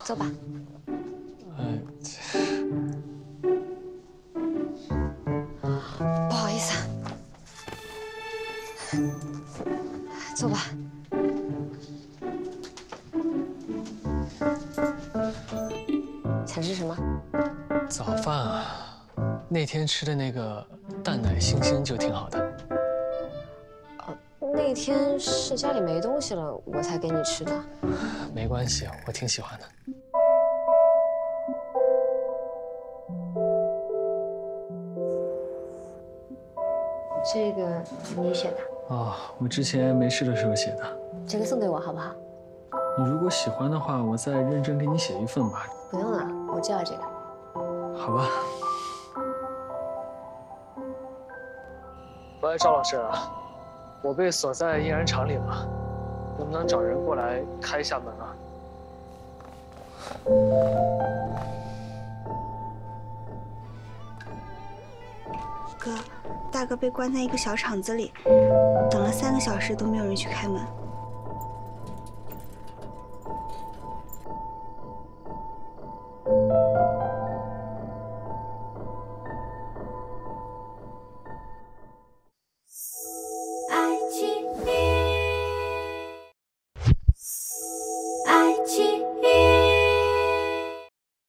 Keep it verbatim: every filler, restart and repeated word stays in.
走吧。 嗯、 不好意思，走吧。想吃什么？ 早饭啊，那天吃的那个蛋奶星星就挺好的。 呃，那天是家里没东西了，我才给你吃的。 没关系，我挺喜欢的。 这个你写的？ 哦，我之前没事的时候写的。 这个送给我好不好？ 你如果喜欢的话，我再认真给你写一份吧。 不用了，我就要这个。 好吧。喂，赵老师，我被锁在印染厂里了，能不能找人过来开一下门啊？ 哥，大哥被关在一个小厂子里，等了三个小时都没有人去开门。